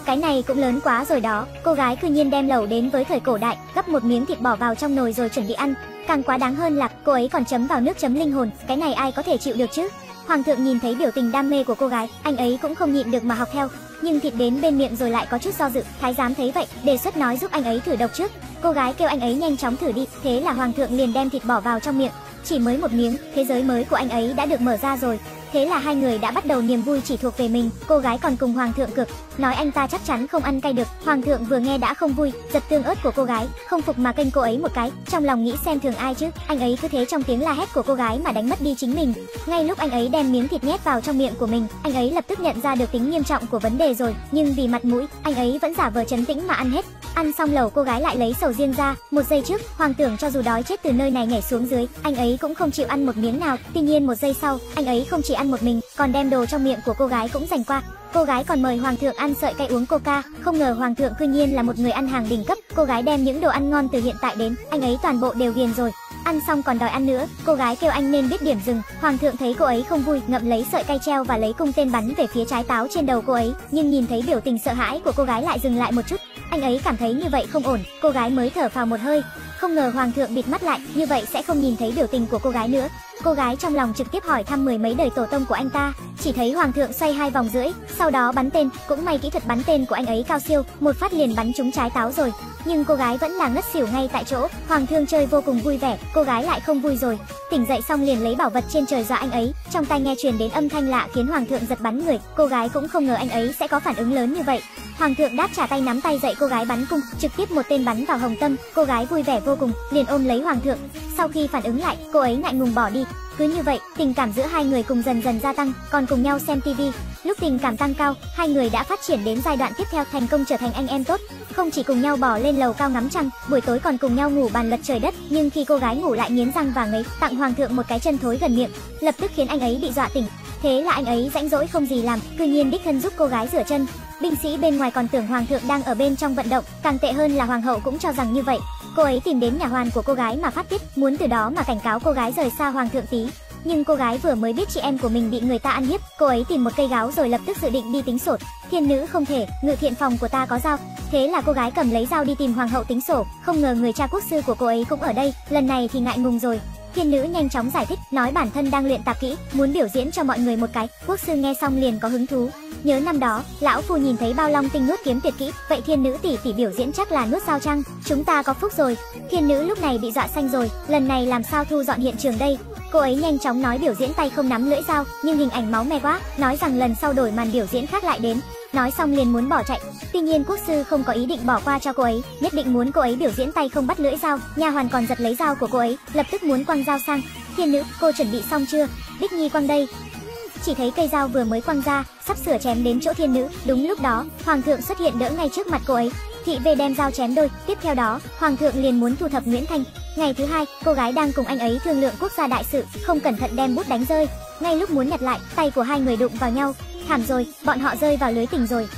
Cái này cũng lớn quá rồi đó, cô gái cư nhiên đem lẩu đến với thời cổ đại, gắp một miếng thịt bỏ vào trong nồi rồi chuẩn bị ăn. Càng quá đáng hơn là cô ấy còn chấm vào nước chấm linh hồn, cái này ai có thể chịu được chứ? Hoàng thượng nhìn thấy biểu tình đam mê của cô gái, anh ấy cũng không nhịn được mà học theo. Nhưng thịt đến bên miệng rồi lại có chút do dự, thái giám thấy vậy, đề xuất nói giúp anh ấy thử độc trước. Cô gái kêu anh ấy nhanh chóng thử đi, thế là hoàng thượng liền đem thịt bỏ vào trong miệng. Chỉ mới một miếng, thế giới mới của anh ấy đã được mở ra rồi. Thế là hai người đã bắt đầu niềm vui chỉ thuộc về mình. Cô gái còn cùng hoàng thượng cược, nói anh ta chắc chắn không ăn cay được. Hoàng thượng vừa nghe đã không vui, giật tương ớt của cô gái, không phục mà kênh cô ấy một cái, trong lòng nghĩ xem thường ai chứ. Anh ấy cứ thế trong tiếng la hét của cô gái mà đánh mất đi chính mình. Ngay lúc anh ấy đem miếng thịt nhét vào trong miệng của mình, anh ấy lập tức nhận ra được tính nghiêm trọng của vấn đề rồi, nhưng vì mặt mũi, anh ấy vẫn giả vờ trấn tĩnh mà ăn hết. Ăn xong lẩu, cô gái lại lấy sầu riêng ra. Một giây trước, hoàng tưởng cho dù đói chết từ nơi này nhảy xuống dưới, anh ấy cũng không chịu ăn một miếng nào. Tuy nhiên một giây sau, anh ấy không chỉ ăn một mình, còn đem đồ trong miệng của cô gái cũng giành qua. Cô gái còn mời hoàng thượng ăn sợi cay uống coca, không ngờ hoàng thượng cư nhiên là một người ăn hàng đỉnh cấp. Cô gái đem những đồ ăn ngon từ hiện tại đến, anh ấy toàn bộ đều ghiền rồi. Ăn xong còn đòi ăn nữa, cô gái kêu anh nên biết điểm dừng. Hoàng thượng thấy cô ấy không vui, ngậm lấy sợi cay treo và lấy cung tên bắn về phía trái táo trên đầu cô ấy. Nhưng nhìn thấy biểu tình sợ hãi của cô gái lại dừng lại một chút. Anh ấy cảm thấy như vậy không ổn, cô gái mới thở phào một hơi. Không ngờ hoàng thượng bịt mắt lại, như vậy sẽ không nhìn thấy biểu tình của cô gái nữa. Cô gái trong lòng trực tiếp hỏi thăm mười mấy đời tổ tông của anh ta. Chỉ thấy hoàng thượng xoay 2 vòng rưỡi, sau đó bắn tên. Cũng may kỹ thuật bắn tên của anh ấy cao siêu, một phát liền bắn trúng trái táo rồi. Nhưng cô gái vẫn là ngất xỉu ngay tại chỗ. Hoàng thượng chơi vô cùng vui vẻ, cô gái lại không vui rồi. Tỉnh dậy xong liền lấy bảo vật trên trời dọa anh ấy. Trong tai nghe truyền đến âm thanh lạ khiến hoàng thượng giật bắn người. Cô gái cũng không ngờ anh ấy sẽ có phản ứng lớn như vậy. Hoàng thượng đáp trả tay nắm tay dậy cô gái bắn cung, trực tiếp một tên bắn vào hồng tâm. Cô gái vui vẻ vô cùng, liền ôm lấy hoàng thượng. Sau khi phản ứng lại, cô ấy ngại ngùng bỏ đi. Cứ như vậy, tình cảm giữa hai người cùng dần dần gia tăng, còn cùng nhau xem tivi. Lúc tình cảm tăng cao, hai người đã phát triển đến giai đoạn tiếp theo, thành công trở thành anh em tốt. Không chỉ cùng nhau bò lên lầu cao ngắm trăng, buổi tối còn cùng nhau ngủ bàn lật trời đất. Nhưng khi cô gái ngủ lại nghiến răng và ngấy, tặng hoàng thượng một cái chân thối gần miệng, lập tức khiến anh ấy bị dọa tỉnh. Thế là anh ấy rãnh rỗi không gì làm, cư nhiên đích thân giúp cô gái rửa chân. Binh sĩ bên ngoài còn tưởng hoàng thượng đang ở bên trong vận động, càng tệ hơn là hoàng hậu cũng cho rằng như vậy. Cô ấy tìm đến nhà hoàn của cô gái mà phát tiết, muốn từ đó mà cảnh cáo cô gái rời xa hoàng thượng tí. Nhưng cô gái vừa mới biết chị em của mình bị người ta ăn hiếp, cô ấy tìm một cây gáo rồi lập tức dự định đi tính sổ. Thiên nữ không thể, ngự thiện phòng của ta có dao. Thế là cô gái cầm lấy dao đi tìm hoàng hậu tính sổ, không ngờ người cha quốc sư của cô ấy cũng ở đây, lần này thì ngại ngùng rồi. Thiên nữ nhanh chóng giải thích, nói bản thân đang luyện tạp kỹ, muốn biểu diễn cho mọi người một cái. Quốc sư nghe xong liền có hứng thú. Nhớ năm đó, lão phu nhìn thấy bao long tinh nuốt kiếm tuyệt kỹ, vậy thiên nữ tỷ tỷ biểu diễn chắc là nuốt dao chăng? Chúng ta có phúc rồi. Thiên nữ lúc này bị dọa xanh rồi, lần này làm sao thu dọn hiện trường đây? Cô ấy nhanh chóng nói biểu diễn tay không nắm lưỡi dao, nhưng hình ảnh máu me quá, nói rằng lần sau đổi màn biểu diễn khác lại đến. Nói xong liền muốn bỏ chạy. Tuy nhiên quốc sư không có ý định bỏ qua cho cô ấy, nhất định muốn cô ấy biểu diễn tay không bắt lưỡi dao. Nha hoàn còn giật lấy dao của cô ấy, lập tức muốn quăng dao sang. Thiên nữ, cô chuẩn bị xong chưa? Bích Nhi quăng đây. Chỉ thấy cây dao vừa mới quăng ra, sắp sửa chém đến chỗ thiên nữ. Đúng lúc đó, hoàng thượng xuất hiện đỡ ngay trước mặt cô ấy. Thị vệ đem dao chém đôi. Tiếp theo đó, hoàng thượng liền muốn thu thập Nguyễn Thanh. Ngày thứ hai, cô gái đang cùng anh ấy thương lượng quốc gia đại sự, không cẩn thận đem bút đánh rơi. Ngay lúc muốn nhặt lại, tay của hai người đụng vào nhau. Thảm rồi, bọn họ rơi vào lưới tình rồi.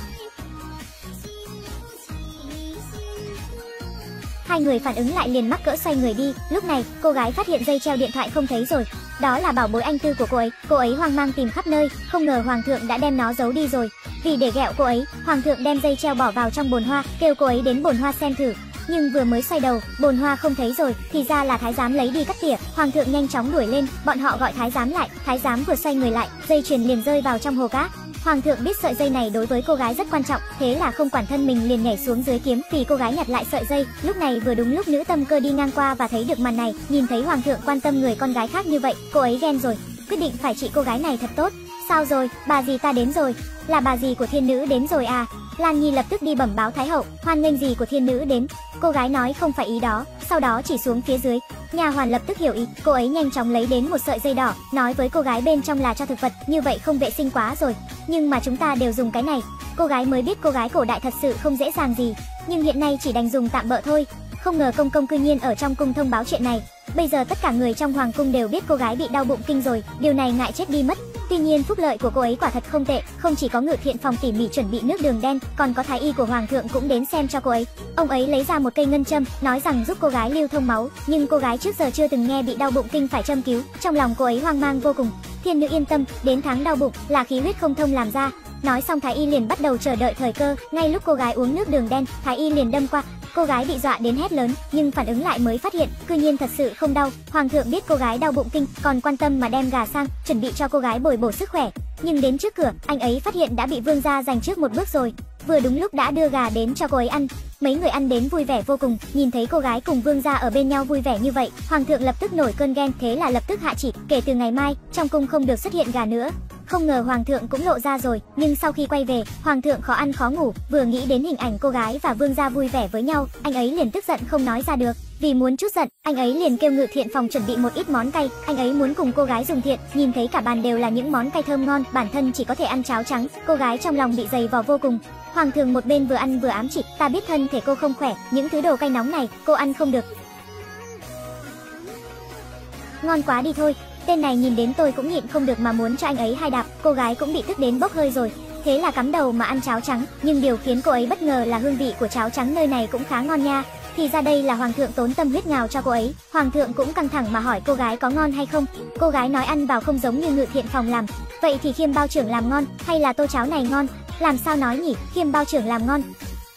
Hai người phản ứng lại liền mắc cỡ xoay người đi. Lúc này, cô gái phát hiện dây treo điện thoại không thấy rồi. Đó là bảo bối anh tư của cô ấy hoang mang tìm khắp nơi, không ngờ hoàng thượng đã đem nó giấu đi rồi. Vì để ghẹo cô ấy, hoàng thượng đem dây treo bỏ vào trong bồn hoa, kêu cô ấy đến bồn hoa xem thử. Nhưng vừa mới xoay đầu, bồn hoa không thấy rồi, thì ra là thái giám lấy đi cắt tỉa. Hoàng thượng nhanh chóng đuổi lên, bọn họ gọi thái giám lại. Thái giám vừa xoay người lại, dây chuyền liền rơi vào trong hồ cá. Hoàng thượng biết sợi dây này đối với cô gái rất quan trọng, thế là không quản thân mình liền nhảy xuống dưới kiếm vì cô gái nhặt lại sợi dây. Lúc này vừa đúng lúc nữ tâm cơ đi ngang qua và thấy được màn này, nhìn thấy hoàng thượng quan tâm người con gái khác như vậy, cô ấy ghen rồi, quyết định phải trị cô gái này thật tốt. Sao rồi, bà dì ta đến rồi. Là bà dì của thiên nữ đến rồi à? Lan Nhi lập tức đi bẩm báo thái hậu, hoan nghênh dì của thiên nữ đến. Cô gái nói không phải ý đó, sau đó chỉ xuống phía dưới. Nha hoàn lập tức hiểu ý, cô ấy nhanh chóng lấy đến một sợi dây đỏ, nói với cô gái bên trong là cho thực vật, như vậy không vệ sinh quá rồi. Nhưng mà chúng ta đều dùng cái này. Cô gái mới biết cô gái cổ đại thật sự không dễ dàng gì, nhưng hiện nay chỉ đành dùng tạm bợ thôi. Không ngờ công công cư nhiên ở trong cung thông báo chuyện này. Bây giờ tất cả người trong hoàng cung đều biết cô gái bị đau bụng kinh rồi, điều này ngại chết đi mất. Tuy nhiên phúc lợi của cô ấy quả thật không tệ, không chỉ có ngự thiện phòng tỉ mỉ chuẩn bị nước đường đen, còn có thái y của hoàng thượng cũng đến xem cho cô ấy. Ông ấy lấy ra một cây ngân châm, nói rằng giúp cô gái lưu thông máu, nhưng cô gái trước giờ chưa từng nghe bị đau bụng kinh phải châm cứu, trong lòng cô ấy hoang mang vô cùng. Thiên nữ yên tâm, đến tháng đau bụng là khí huyết không thông làm ra. Nói xong Thái Y liền bắt đầu chờ đợi thời cơ. Ngay lúc cô gái uống nước đường đen, Thái Y liền đâm qua. Cô gái bị dọa đến hét lớn, nhưng phản ứng lại mới phát hiện, cư nhiên thật sự không đau. Hoàng thượng biết cô gái đau bụng kinh, còn quan tâm mà đem gà sang, chuẩn bị cho cô gái bồi bổ sức khỏe. Nhưng đến trước cửa, anh ấy phát hiện đã bị vương gia giành trước một bước rồi. Vừa đúng lúc đã đưa gà đến cho cô ấy ăn. Mấy người ăn đến vui vẻ vô cùng, nhìn thấy cô gái cùng vương gia ở bên nhau vui vẻ như vậy, hoàng thượng lập tức nổi cơn ghen, thế là lập tức hạ chỉ, kể từ ngày mai, trong cung không được xuất hiện gà nữa. Không ngờ hoàng thượng cũng lộ ra rồi, nhưng sau khi quay về, hoàng thượng khó ăn khó ngủ, vừa nghĩ đến hình ảnh cô gái và vương gia vui vẻ với nhau, anh ấy liền tức giận không nói ra được. Vì muốn trút giận, anh ấy liền kêu Ngự Thiện phòng chuẩn bị một ít món cay, anh ấy muốn cùng cô gái dùng thiện, nhìn thấy cả bàn đều là những món cay thơm ngon, bản thân chỉ có thể ăn cháo trắng, cô gái trong lòng bị dày vò vô cùng. Hoàng thượng một bên vừa ăn vừa ám chỉ, ta biết thân thể cô không khỏe, những thứ đồ cay nóng này, cô ăn không được. Ngon quá đi thôi. Tên này nhìn đến tôi cũng nhịn không được mà muốn cho anh ấy hai đạp, cô gái cũng bị tức đến bốc hơi rồi. Thế là cắm đầu mà ăn cháo trắng, nhưng điều khiến cô ấy bất ngờ là hương vị của cháo trắng nơi này cũng khá ngon nha. Thì ra đây là hoàng thượng tốn tâm huyết ngào cho cô ấy. Hoàng thượng cũng căng thẳng mà hỏi cô gái có ngon hay không. Cô gái nói ăn vào không giống như Ngự Thiện phòng làm. Vậy thì Khiêm bao trưởng làm ngon, hay là tô cháo này ngon? Làm sao nói nhỉ, Khiêm bao trưởng làm ngon.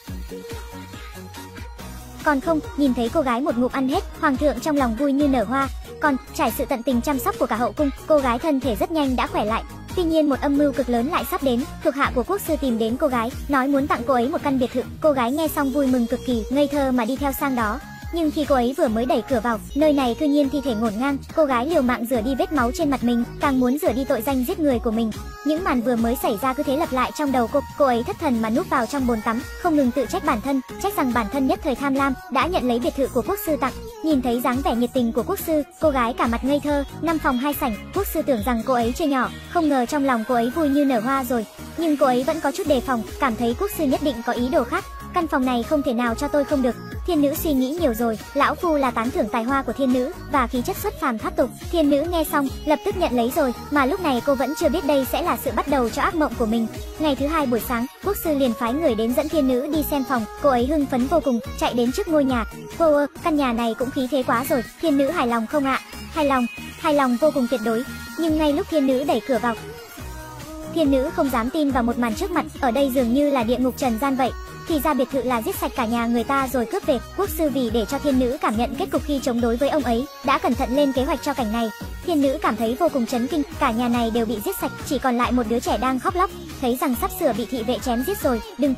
Còn không, nhìn thấy cô gái một ngụm ăn hết, hoàng thượng trong lòng vui như nở hoa. Còn trải sự tận tình chăm sóc của cả hậu cung, cô gái thân thể rất nhanh đã khỏe lại. Tuy nhiên một âm mưu cực lớn lại sắp đến, thuộc hạ của quốc sư tìm đến cô gái, nói muốn tặng cô ấy một căn biệt thự. Cô gái nghe xong vui mừng cực kỳ, ngây thơ mà đi theo sang đó. Nhưng khi cô ấy vừa mới đẩy cửa vào, nơi này cư nhiên thi thể ngổn ngang. Cô gái liều mạng rửa đi vết máu trên mặt mình, càng muốn rửa đi tội danh giết người của mình. Những màn vừa mới xảy ra cứ thế lặp lại trong đầu cô ấy thất thần mà núp vào trong bồn tắm, không ngừng tự trách bản thân, trách rằng bản thân nhất thời tham lam, đã nhận lấy biệt thự của quốc sư tặng. Nhìn thấy dáng vẻ nhiệt tình của quốc sư, cô gái cả mặt ngây thơ, 5 phòng 2 sảnh, quốc sư tưởng rằng cô ấy chơi nhỏ, không ngờ trong lòng cô ấy vui như nở hoa rồi. Nhưng cô ấy vẫn có chút đề phòng, cảm thấy quốc sư nhất định có ý đồ khác. Căn phòng này không thể nào cho tôi không được. Thiên nữ suy nghĩ nhiều rồi, lão phu là tán thưởng tài hoa của thiên nữ và khí chất xuất phàm thoát tục. Thiên nữ nghe xong, lập tức nhận lấy rồi, mà lúc này cô vẫn chưa biết đây sẽ là sự bắt đầu cho ác mộng của mình. Ngày thứ 2 buổi sáng, quốc sư liền phái người đến dẫn thiên nữ đi xem phòng. Cô ấy hưng phấn vô cùng, chạy đến trước ngôi nhà. Cô ơi, căn nhà này cũng khí thế quá rồi. Thiên nữ hài lòng không ạ? Hài lòng vô cùng tuyệt đối. Nhưng ngay lúc thiên nữ đẩy cửa vào, thiên nữ không dám tin vào một màn trước mặt, ở đây dường như là địa ngục trần gian vậy. Thì ra biệt thự là giết sạch cả nhà người ta rồi cướp về. Quốc sư vì để cho thiên nữ cảm nhận kết cục khi chống đối với ông ấy, đã cẩn thận lên kế hoạch cho cảnh này. Thiên nữ cảm thấy vô cùng chấn kinh, cả nhà này đều bị giết sạch, chỉ còn lại một đứa trẻ đang khóc lóc, thấy rằng sắp sửa bị thị vệ chém giết rồi. Đừng.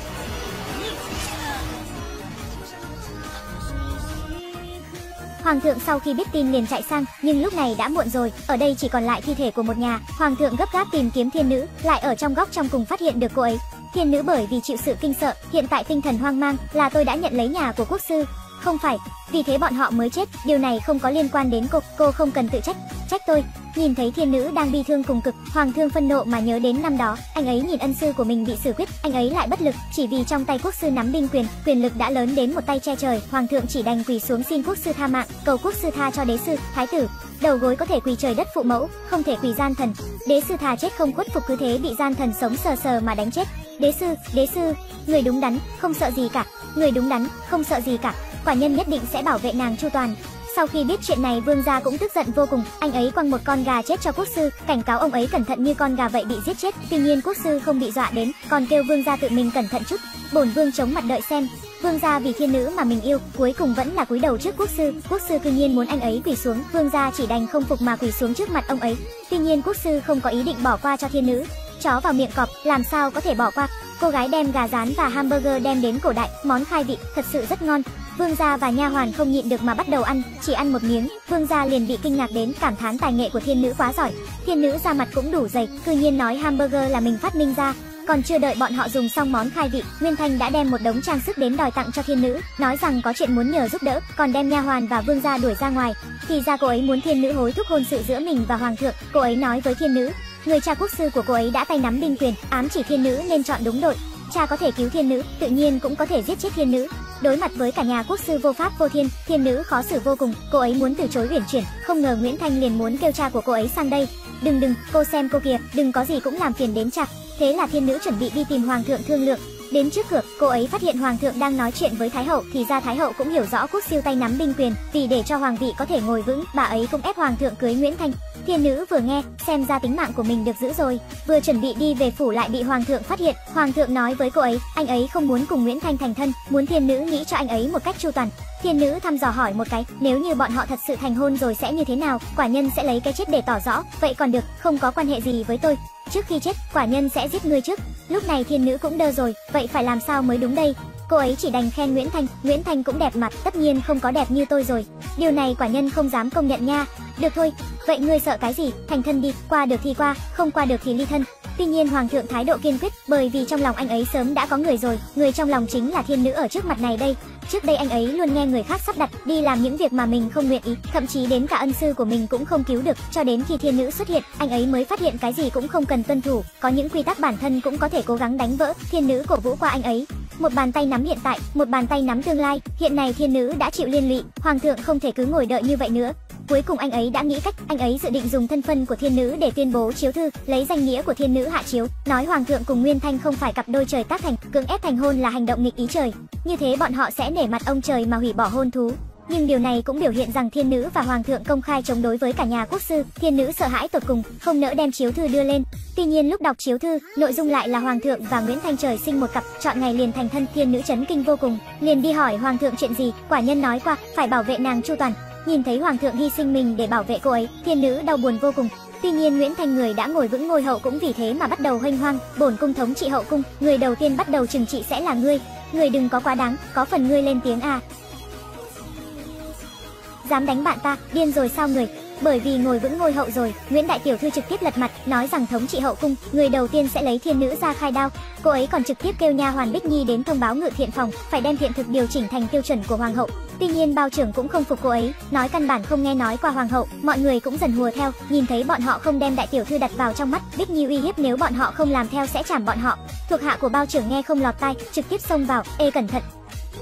Hoàng thượng sau khi biết tin liền chạy sang, nhưng lúc này đã muộn rồi, ở đây chỉ còn lại thi thể của một nhà. Hoàng thượng gấp gáp tìm kiếm thiên nữ, lại ở trong góc trong cùng phát hiện được cô ấy. Thiên nữ bởi vì chịu sự kinh sợ, hiện tại tinh thần hoang mang, là tôi đã nhận lấy nhà của quốc sư. Không phải, vì thế bọn họ mới chết, điều này không có liên quan đến cô không cần tự trách tôi. Nhìn thấy thiên nữ đang bi thương cùng cực, hoàng thượng phân nộ mà nhớ đến năm đó, anh ấy nhìn ân sư của mình bị xử quyết, anh ấy lại bất lực, chỉ vì trong tay quốc sư nắm binh quyền lực đã lớn đến một tay che trời. Hoàng thượng chỉ đành quỳ xuống xin quốc sư tha mạng, cầu quốc sư tha cho đế sư, thái tử. Đầu gối có thể quỳ trời đất phụ mẫu, không thể quỳ gian thần. Đế sư thà chết không khuất phục, cứ thế bị gian thần sống sờ mà đánh chết. Đế sư, người đúng đắn, không sợ gì cả. Người đúng đắn, không sợ gì cả. Quả nhân nhất định sẽ bảo vệ nàng chu toàn. Sau khi biết chuyện này, vương gia cũng tức giận vô cùng, anh ấy quăng một con gà chết cho quốc sư, cảnh cáo ông ấy cẩn thận như con gà vậy bị giết chết. Tuy nhiên quốc sư không bị dọa đến, còn kêu vương gia tự mình cẩn thận chút. Bổn vương chống mặt đợi xem. Vương gia vì thiên nữ mà mình yêu, cuối cùng vẫn là cúi đầu trước quốc sư. Quốc sư cư nhiên muốn anh ấy quỳ xuống, vương gia chỉ đành không phục mà quỳ xuống trước mặt ông ấy. Tuy nhiên quốc sư không có ý định bỏ qua cho thiên nữ. Chó vào miệng cọp, làm sao có thể bỏ qua. Cô gái đem gà rán và hamburger đem đến cổ đại, món khai vị, thật sự rất ngon. Vương gia và nha hoàn không nhịn được mà bắt đầu ăn, chỉ ăn một miếng, vương gia liền bị kinh ngạc đến, cảm thán tài nghệ của thiên nữ quá giỏi. Thiên nữ da mặt cũng đủ dày, cư nhiên nói hamburger là mình phát minh ra. Còn chưa đợi bọn họ dùng xong món khai vị, Nguyên Thanh đã đem một đống trang sức đến đòi tặng cho thiên nữ, nói rằng có chuyện muốn nhờ giúp đỡ, còn đem nha hoàn và vương gia đuổi ra ngoài. Thì ra cô ấy muốn thiên nữ hối thúc hôn sự giữa mình và hoàng thượng. Cô ấy nói với thiên nữ, người cha quốc sư của cô ấy đã tay nắm binh quyền, ám chỉ thiên nữ nên chọn đúng đội. Cha có thể cứu thiên nữ, tự nhiên cũng có thể giết chết thiên nữ. Đối mặt với cả nhà quốc sư vô pháp vô thiên, thiên nữ khó xử vô cùng, cô ấy muốn từ chối uyển chuyển, không ngờ Nguyễn Thanh liền muốn kêu cha của cô ấy sang đây. Đừng, cô xem cô kìa, đừng có gì cũng làm phiền đến cha. Thế là thiên nữ chuẩn bị đi tìm hoàng thượng thương lượng. Đến trước cửa, cô ấy phát hiện hoàng thượng đang nói chuyện với thái hậu, thì ra thái hậu cũng hiểu rõ Quốc Siêu tay nắm binh quyền, vì để cho hoàng vị có thể ngồi vững, bà ấy cũng ép hoàng thượng cưới Nguyễn Thanh. Thiên nữ vừa nghe, xem ra tính mạng của mình được giữ rồi, vừa chuẩn bị đi về phủ lại bị hoàng thượng phát hiện. Hoàng thượng nói với cô ấy, anh ấy không muốn cùng Nguyễn Thanh thành thân, muốn thiên nữ nghĩ cho anh ấy một cách chu toàn. Thiên nữ thăm dò hỏi một cái, nếu như bọn họ thật sự thành hôn rồi sẽ như thế nào? Quả nhân sẽ lấy cái chết để tỏ rõ, vậy còn được, không có quan hệ gì với tôi. Trước khi chết, quả nhân sẽ giết ngươi trước. Lúc này thiên nữ cũng đơ rồi, vậy phải làm sao mới đúng đây? Cô ấy chỉ đành khen Nguyễn Thanh cũng đẹp mặt, tất nhiên không có đẹp như tôi rồi. Điều này quả nhân không dám công nhận nha. Được thôi, vậy ngươi sợ cái gì, thành thân đi, qua được thì qua, không qua được thì ly thân. Tuy nhiên hoàng thượng thái độ kiên quyết, bởi vì trong lòng anh ấy sớm đã có người rồi, người trong lòng chính là thiên nữ ở trước mặt này đây. Trước đây anh ấy luôn nghe người khác sắp đặt, đi làm những việc mà mình không nguyện ý, thậm chí đến cả ân sư của mình cũng không cứu được, cho đến khi thiên nữ xuất hiện, anh ấy mới phát hiện cái gì cũng không cần tuân thủ, có những quy tắc bản thân cũng có thể cố gắng đánh vỡ. Thiên nữ cổ vũ qua anh ấy. Một bàn tay nắm hiện tại, một bàn tay nắm tương lai, hiện nay thiên nữ đã chịu liên lụy, hoàng thượng không thể cứ ngồi đợi như vậy nữa. Cuối cùng anh ấy đã nghĩ cách, anh ấy dự định dùng thân phận của thiên nữ để tuyên bố chiếu thư, lấy danh nghĩa của thiên nữ hạ chiếu, nói hoàng thượng cùng Nguyên Thanh không phải cặp đôi trời tác thành, cưỡng ép thành hôn là hành động nghịch ý trời. Như thế bọn họ sẽ nể mặt ông trời mà hủy bỏ hôn thú. Nhưng điều này cũng biểu hiện rằng thiên nữ và hoàng thượng công khai chống đối với cả nhà quốc sư. Thiên nữ sợ hãi tột cùng, không nỡ đem chiếu thư đưa lên. Tuy nhiên lúc đọc chiếu thư, nội dung lại là hoàng thượng và Nguyễn Thanh trời sinh một cặp, chọn ngày liền thành thân. Thiên nữ chấn kinh vô cùng, liền đi hỏi hoàng thượng chuyện gì. Quả nhân nói qua, phải bảo vệ nàng chu toàn. Nhìn thấy hoàng thượng hy sinh mình để bảo vệ cô ấy, thiên nữ đau buồn vô cùng. Tuy nhiên Nguyễn Thanh người đã ngồi vững ngôi hậu cũng vì thế mà bắt đầu huênh hoang. Bổn cung thống trị hậu cung, người đầu tiên bắt đầu trừng trị sẽ là ngươi. Người đừng có quá đáng, có phần ngươi lên tiếng à. Dám đánh bạn ta, điên rồi sao người? Bởi vì ngồi vững ngôi hậu rồi, Nguyễn đại tiểu thư trực tiếp lật mặt, nói rằng thống trị hậu cung, người đầu tiên sẽ lấy thiên nữ ra khai đao. Cô ấy còn trực tiếp kêu nha hoàn Bích Nhi đến thông báo ngự thiện phòng, phải đem thiện thực điều chỉnh thành tiêu chuẩn của hoàng hậu. Tuy nhiên bao trưởng cũng không phục cô ấy, nói căn bản không nghe nói qua hoàng hậu, mọi người cũng dần hùa theo, nhìn thấy bọn họ không đem đại tiểu thư đặt vào trong mắt, Bích Nhi uy hiếp nếu bọn họ không làm theo sẽ trảm bọn họ. Thuộc hạ của bao trưởng nghe không lọt tai, trực tiếp xông vào, ê cẩn thận.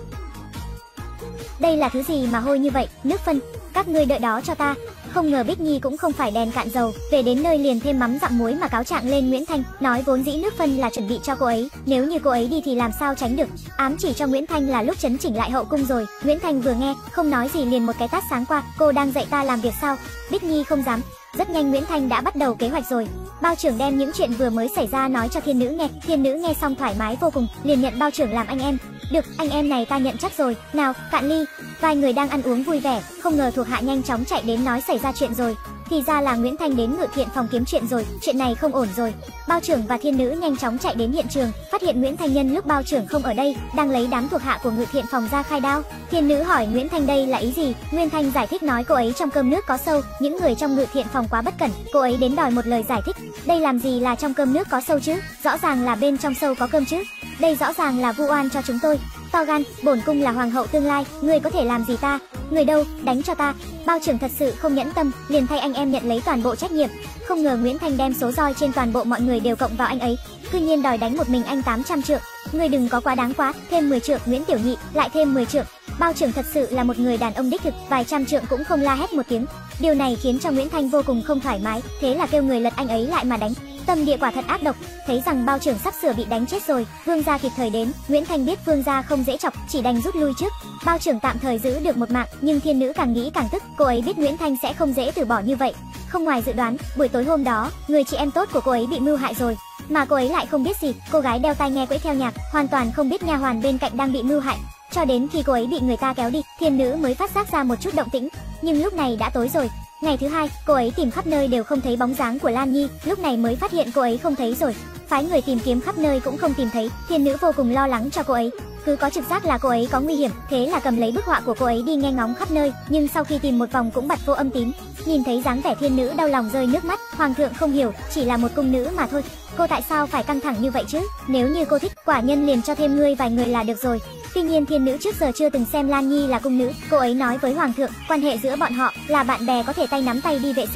Đây là thứ gì mà hôi như vậy, nước phân, các ngươi đợi đó cho ta. Không ngờ Bích Nhi cũng không phải đèn cạn dầu, về đến nơi liền thêm mắm dặm muối mà cáo trạng lên Nguyễn Thanh, nói vốn dĩ nước phân là chuẩn bị cho cô ấy, nếu như cô ấy đi thì làm sao tránh được, ám chỉ cho Nguyễn Thanh là lúc chấn chỉnh lại hậu cung rồi. Nguyễn Thanh vừa nghe, không nói gì liền một cái tát sáng qua, cô đang dạy ta làm việc sao? Bích Nhi không dám. Rất nhanh Nguyễn Thanh đã bắt đầu kế hoạch rồi. Bao trưởng đem những chuyện vừa mới xảy ra nói cho thiên nữ nghe, thiên nữ nghe xong thoải mái vô cùng, liền nhận bao trưởng làm anh em. Được, anh em này ta nhận chắc rồi, nào, cạn ly. Vài người đang ăn uống vui vẻ, không ngờ thuộc hạ nhanh chóng chạy đến nói xảy ra chuyện rồi. Thì ra là Nguyễn Thanh đến ngự thiện phòng kiếm chuyện rồi, chuyện này không ổn rồi. Bao trưởng và thiên nữ nhanh chóng chạy đến hiện trường, phát hiện Nguyễn Thanh nhân lúc bao trưởng không ở đây, đang lấy đám thuộc hạ của ngự thiện phòng ra khai đao. Thiên nữ hỏi Nguyễn Thanh đây là ý gì, Nguyễn Thanh giải thích nói cô ấy trong cơm nước có sâu, những người trong ngự thiện phòng quá bất cẩn, cô ấy đến đòi một lời giải thích. Đây làm gì là trong cơm nước có sâu chứ, rõ ràng là bên trong sâu có cơm chứ, đây rõ ràng là vu oan cho chúng tôi. To gan, bổn cung là hoàng hậu tương lai, ngươi có thể làm gì ta? Người đâu, đánh cho ta. Bao trưởng thật sự không nhẫn tâm, liền thay anh em nhận lấy toàn bộ trách nhiệm. Không ngờ Nguyễn Thanh đem số roi trên toàn bộ mọi người đều cộng vào anh ấy, cư nhiên đòi đánh một mình anh 800 trượng. Ngươi đừng có quá đáng quá, thêm 10 trượng Nguyễn tiểu nhị, lại thêm 10 trượng. Bao trưởng thật sự là một người đàn ông đích thực, vài trăm trượng cũng không la hét một tiếng. Điều này khiến cho Nguyễn Thanh vô cùng không thoải mái, thế là kêu người lật anh ấy lại mà đánh. Tâm địa quả thật ác độc. Thấy rằng bao trưởng sắp sửa bị đánh chết rồi, vương gia kịp thời đến, Nguyễn Thanh biết vương gia không dễ chọc, chỉ đành rút lui trước. Bao trưởng tạm thời giữ được một mạng, nhưng thiên nữ càng nghĩ càng tức, cô ấy biết Nguyễn Thanh sẽ không dễ từ bỏ như vậy. Không ngoài dự đoán, buổi tối hôm đó, người chị em tốt của cô ấy bị mưu hại rồi, mà cô ấy lại không biết gì. Cô gái đeo tai nghe quẫy theo nhạc, hoàn toàn không biết nha hoàn bên cạnh đang bị mưu hại. Cho đến khi cô ấy bị người ta kéo đi, thiên nữ mới phát giác ra một chút động tĩnh, nhưng lúc này đã tối rồi. Ngày thứ hai, cô ấy tìm khắp nơi đều không thấy bóng dáng của Lan Nhi, lúc này mới phát hiện cô ấy không thấy rồi. Phái người tìm kiếm khắp nơi cũng không tìm thấy, thiên nữ vô cùng lo lắng cho cô ấy, cứ có trực giác là cô ấy có nguy hiểm, thế là cầm lấy bức họa của cô ấy đi nghe ngóng khắp nơi, nhưng sau khi tìm một vòng cũng bật vô âm tín. Nhìn thấy dáng vẻ thiên nữ đau lòng rơi nước mắt, hoàng thượng không hiểu, chỉ là một cung nữ mà thôi, cô tại sao phải căng thẳng như vậy chứ? Nếu như cô thích, quả nhân liền cho thêm ngươi vài người là được rồi. Tuy nhiên thiên nữ trước giờ chưa từng xem Lan Nhi là cung nữ, cô ấy nói với hoàng thượng, quan hệ giữa bọn họ là bạn bè có thể tay nắm tay đi vệ sinh.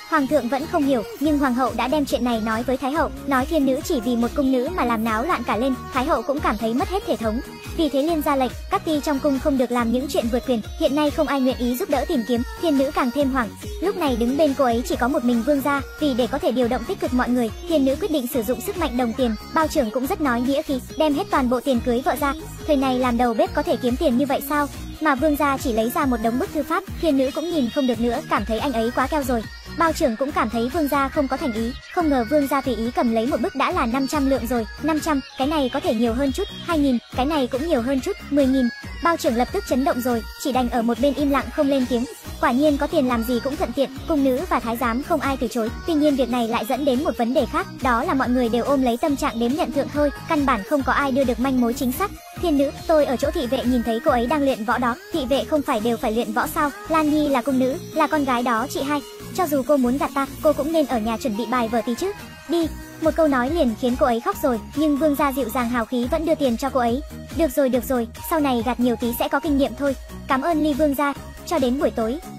Hoàng thượng vẫn không hiểu, nhưng hoàng hậu đã đem chuyện này nói với thái hậu, nói thiên nữ chỉ vì một cung nữ mà làm náo loạn cả lên. Thái hậu cũng cảm thấy mất hết thể thống, vì thế liền ra lệnh, các ty trong cung không được làm những chuyện vượt quyền. Hiện nay không ai nguyện ý giúp đỡ tìm kiếm, thiên nữ càng thêm hoảng. Lúc này đứng bên cô ấy chỉ có một mình vương gia, vì để có thể điều động tích cực mọi người, thiên nữ quyết định sử dụng sức mạnh đồng tiền. Bao trưởng cũng rất nói nghĩa khí, đem hết toàn bộ tiền cưới vợ ra. Thời này làm đầu bếp có thể kiếm tiền như vậy sao? Mà vương gia chỉ lấy ra một đống bức thư pháp, thiên nữ cũng nhìn không được nữa, cảm thấy anh ấy quá keo rồi. Bao trưởng cũng cảm thấy vương gia không có thành ý, không ngờ vương gia tùy ý cầm lấy một bức đã là 500 lượng rồi. 500, cái này có thể nhiều hơn chút. 2.000, cái này cũng nhiều hơn chút. 10.000. Bao trưởng lập tức chấn động rồi, chỉ đành ở một bên im lặng không lên tiếng. Quả nhiên có tiền làm gì cũng thuận tiện, cung nữ và thái giám không ai từ chối. Tuy nhiên việc này lại dẫn đến một vấn đề khác, đó là mọi người đều ôm lấy tâm trạng đếm nhận thượng thôi, căn bản không có ai đưa được manh mối chính xác. Thiên nữ, tôi ở chỗ thị vệ nhìn thấy cô ấy đang luyện võ đó. Thị vệ không phải đều phải luyện võ sao? Lan Nhi là cung nữ, là con gái đó chị hai. Cho dù cô muốn gạt ta, cô cũng nên ở nhà chuẩn bị bài vở tí chứ. Đi. Một câu nói liền khiến cô ấy khóc rồi, nhưng vương gia dịu dàng hào khí vẫn đưa tiền cho cô ấy. Được rồi, sau này gạt nhiều tí sẽ có kinh nghiệm thôi. Cảm ơn Ly vương gia. Cho đến buổi tối,